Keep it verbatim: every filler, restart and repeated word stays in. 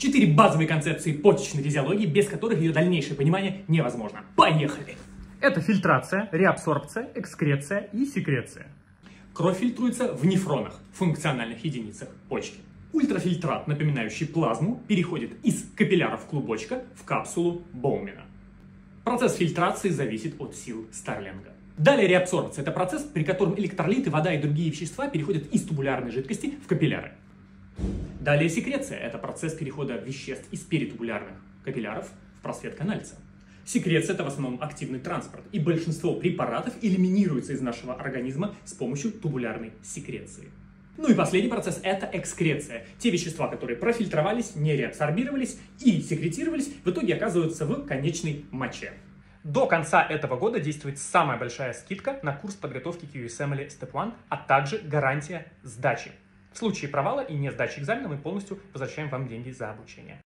Четыре базовые концепции почечной физиологии, без которых ее дальнейшее понимание невозможно. Поехали! Это фильтрация, реабсорбция, экскреция и секреция. Кровь фильтруется в нефронах, функциональных единицах почки. Ультрафильтрат, напоминающий плазму, переходит из капилляров клубочка в капсулу Боумена. Процесс фильтрации зависит от сил Старлинга. Далее реабсорбция – это процесс, при котором электролиты, вода и другие вещества переходят из тубулярной жидкости в капилляры. Далее секреция – это процесс перехода веществ из перитубулярных капилляров в просвет канальца. Секреция – это в основном активный транспорт, и большинство препаратов элиминируется из нашего организма с помощью тубулярной секреции. Ну и последний процесс – это экскреция. Те вещества, которые профильтровались, не реабсорбировались и секретировались, в итоге оказываются в конечной моче. До конца этого года действует самая большая скидка на курс подготовки к ю эс эм эл Step один, а также гарантия сдачи. В случае провала и не сдачи экзамена мы полностью возвращаем вам деньги за обучение.